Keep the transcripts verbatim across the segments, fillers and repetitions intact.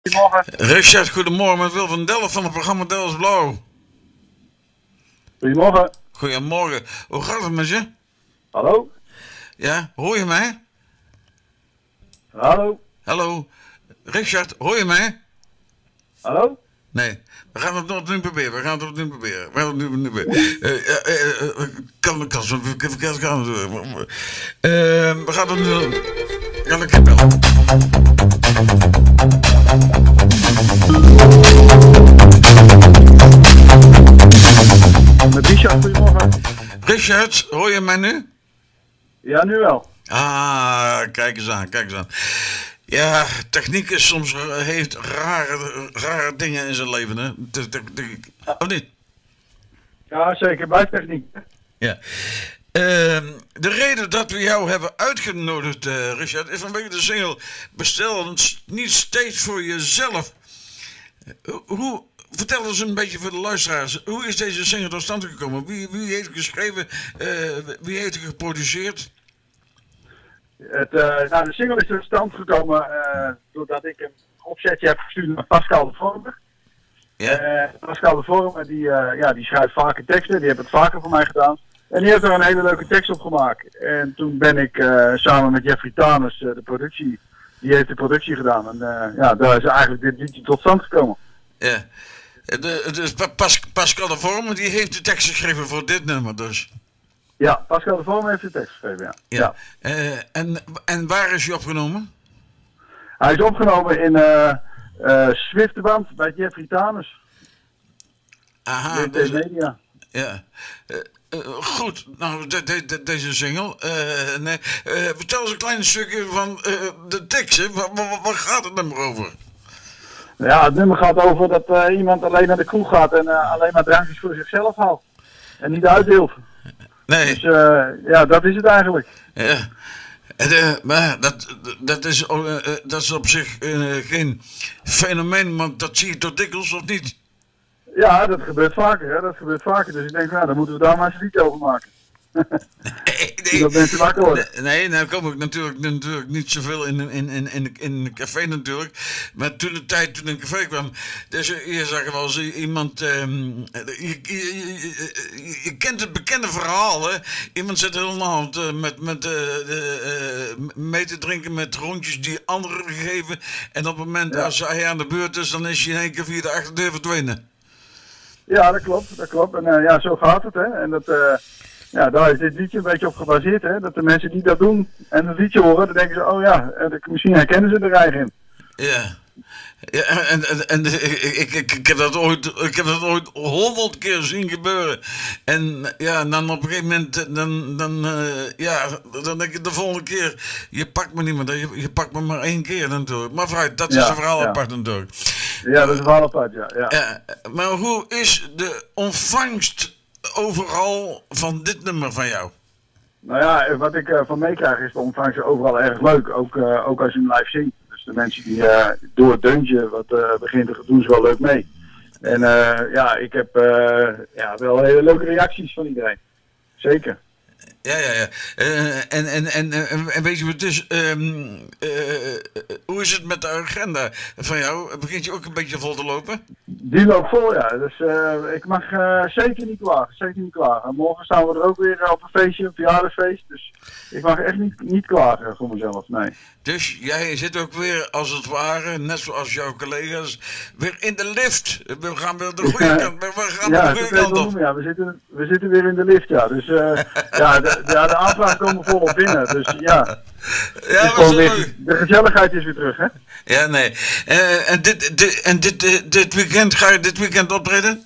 Goedemorgen. Richard, goedemorgen. Met Wil van Delft van het programma Delft Blauw. Goedemorgen. Goedemorgen. Hoe gaat het met je? Hallo? Ja, hoor je mij? Hallo? Hallo. Richard, hoor je mij? Hallo? Nee. We gaan het nog opnieuw proberen. We gaan het opnieuw proberen. We gaan het opnieuw proberen. Uh, uh, uh, uh, kan, kan, zo verkeerd gaan. Uh, we gaan het nu... Kan ik je bellen? Met Richard, goedemorgen. Richard, hoor je mij nu? Ja, nu wel. Ah, kijk eens aan, kijk eens aan. Ja, techniek is soms, heeft rare, rare dingen in zijn leven, hè? De, de, de, of niet? Ja, zeker. Bij techniek. Ja. Uh, de reden dat we jou hebben uitgenodigd, uh, Richard, is vanwege de single Bestel niet steeds voor jezelf. Uh, hoe, vertel eens een beetje voor de luisteraars, hoe is deze single tot stand gekomen? Wie, wie heeft geschreven, uh, wie heeft het geproduceerd? Het, uh, nou, de single is tot stand gekomen uh, doordat ik een opzetje heb gestuurd naar Pascal de Vormer. Ja. Uh, Pascal de Vormer die, uh, ja, die schrijft vaker teksten, die heeft het vaker voor mij gedaan. En die heeft er een hele leuke tekst op gemaakt. En toen ben ik uh, samen met Jeffrey Tanus, uh, de productie, die heeft de productie gedaan. En uh, ja, daar is eigenlijk dit liedje tot stand gekomen. Ja. De, dus Pas, Pascal de Vormer die heeft de tekst geschreven voor dit nummer dus. Ja, Pascal de Vormer heeft de tekst geschreven, ja. Ja. ja. Uh, en, en waar is hij opgenomen? Hij is opgenomen in uh, uh, Zwifterband bij Jeffrey Tanus. Aha. Dus, Media. Ja. Uh, uh, goed, nou de, de, de, deze single. Uh, nee, uh, vertel eens een klein stukje van uh, de tekst. Hè. Waar, waar, waar gaat het nummer over? Ja, het nummer gaat over dat uh, iemand alleen naar de kroeg gaat en uh, alleen maar drankjes voor zichzelf haalt. En niet uitdeelt. Nee. Dus uh, ja, dat is het eigenlijk. Ja. De, maar dat, dat, is, uh, dat is op zich uh, geen fenomeen, want dat zie je toch dikwijls of niet? Ja, dat gebeurt vaker, hè? Dat gebeurt vaker. Dus ik denk, nou, dan moeten we daar maar eens een lied over maken. nee, nee, dat mensen wakker worden. Nee, nou kom ik natuurlijk, natuurlijk niet zoveel in, in, in, in, in een café natuurlijk. Maar toen de tijd, toen ik in een café kwam, dus je zag wel eens iemand, um, je, je, je, je kent het bekende verhaal, hè. Iemand zit helemaal uh, met, met uh, uh, mee te drinken met rondjes die anderen geven. En op het moment ja. als hij aan de beurt is, dan is hij in één keer via de achterdeur verdwenen. Ja, dat klopt, dat klopt. En uh, ja, zo gaat het, hè. En dat... Uh... Ja, daar is dit liedje een beetje op gebaseerd, hè. Dat de mensen die dat doen en het liedje horen, dan denken ze, oh ja, misschien herkennen ze er eigen in. Ja. Ja, en, en, en ik, ik, ik, heb dat ooit, ik heb dat ooit honderd keer zien gebeuren. En ja, dan op een gegeven moment, dan, dan, uh, ja, dan denk ik de volgende keer, je pakt me niet meer, je, je pakt me maar één keer natuurlijk. Maar vooruit, dat is ja, een verhaal ja. apart natuurlijk. Ja, dat is een verhaal apart, ja. ja. ja. Maar hoe is de ontvangst overal van dit nummer van jou? Nou ja, wat ik uh, van meekrijg is de ontvangst overal erg leuk. Ook, uh, ook als je hem live zingt. Dus de mensen die uh, door het deuntje wat uh, beginnen te doen, ze wel leuk mee. En uh, ja, ik heb uh, ja, wel hele leuke reacties van iedereen. Zeker. Ja, ja, ja. Uh, en, en, en, en weet je wat het is? Um, uh, hoe is het met de agenda van jou? Begint je ook een beetje vol te lopen? Die loopt vol, ja. Dus uh, ik mag uh, zeker niet klagen. Zeker niet klagen. Morgen staan we er ook weer op een feestje, een verjaardagsfeest. Dus ik mag echt niet, niet klagen voor mezelf, nee. Dus jij zit ook weer, als het ware, net zoals jouw collega's, weer in de lift. We gaan weer de goede kant, we gaan ja, de goede kant op. Ja, we zitten, we zitten weer in de lift, ja. Dus uh, ja, de, ja, de aanvragen komen volop binnen. Dus ja, ja is gewoon weer, de gezelligheid is weer terug, hè? Ja, nee. Uh, en dit, dit, en dit, dit, dit weekend, ga je dit weekend optreden?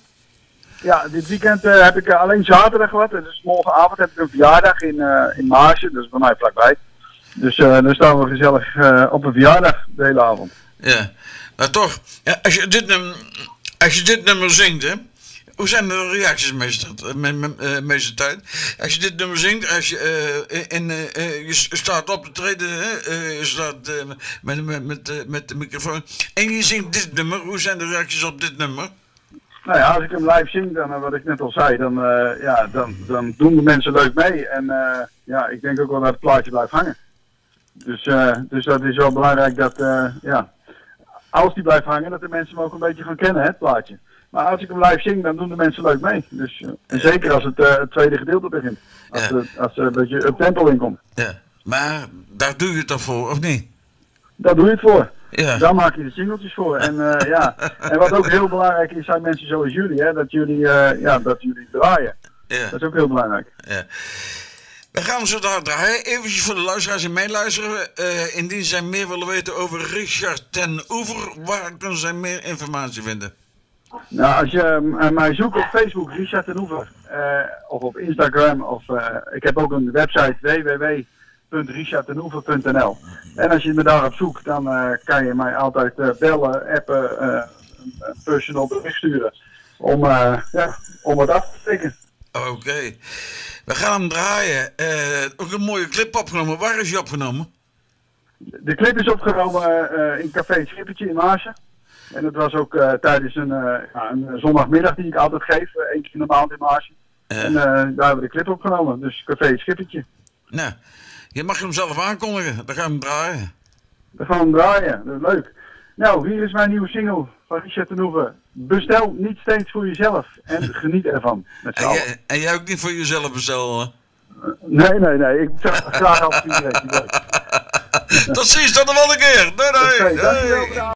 Ja, dit weekend uh, heb ik uh, alleen zaterdag wat. Dus morgenavond heb ik een verjaardag in, uh, in Maarsen, dat is bij mij vlakbij. Dus uh, dan staan we gezellig uh, op een verjaardag de hele avond. Ja, maar toch, ja, als, je dit nummer, als je dit nummer zingt, hè, hoe zijn de reacties meestal, me, me, uh, meestal tijd? Als je dit nummer zingt, als je, uh, in, uh, uh, je staat op te treden, uh, je staat uh, met, met, met, uh, met de microfoon en je zingt dit nummer, hoe zijn de reacties op dit nummer? Nou ja, als ik hem live zing, dan, wat ik net al zei, dan, uh, ja, dan, dan doen de mensen leuk mee. En uh, ja, ik denk ook wel dat het plaatje blijft hangen. Dus, uh, dus dat is wel belangrijk dat, uh, ja, als die blijft hangen, dat de mensen hem ook een beetje gaan kennen, hè, het plaatje. Maar als ik hem live zing, dan doen de mensen leuk mee. Dus, uh, en zeker als het, uh, het tweede gedeelte begint. Als, Ja. de, als er een beetje up tempo in komt. Ja. Maar daar doe je het toch voor, of niet? Daar doe je het voor. Ja. Daar maak je de singeltjes voor. En, uh, ja. en wat ook heel belangrijk is, zijn mensen zoals jullie, hè, dat jullie, uh, ja, dat jullie draaien. Ja. Dat is ook heel belangrijk. Ja. We gaan hem zo daar draaien. Even voor de luisteraars die meeluisteren. Uh, indien zij meer willen weten over Richard ten Oever, waar kunnen zij meer informatie vinden? Nou, als je uh, mij zoekt op Facebook, Richard ten Oever, uh, of op Instagram, of uh, ik heb ook een website w w w punt richard ten oever punt n l. En als je me daarop zoekt, dan uh, kan je mij altijd uh, bellen, appen, uh, een personal bericht sturen, om, uh, ja, om wat af te steken. Oké. Okay. We gaan hem draaien. Uh, ook een mooie clip opgenomen. Waar is die opgenomen? De clip is opgenomen uh, in Café het Schippertje in Maarsen. En dat was ook uh, tijdens een, uh, ja, een zondagmiddag die ik altijd geef, uh, één keer in de maand in Maarsen. Uh. En uh, daar hebben we de clip opgenomen, dus Café het Schippertje. Nou, je mag hem zelf aankondigen, dan gaan we hem draaien. Dan gaan we hem draaien, dat is leuk. Nou, hier is mijn nieuwe single van Richard ten Oever. Bestel niet steeds voor jezelf en geniet ervan. Met en, jij, en jij ook niet voor jezelf bestellen? Uh, nee, nee, nee, ik zou graag af iedereen. Tot ziens, tot de volgende keer. Doei, doei. Okay, dankjewel.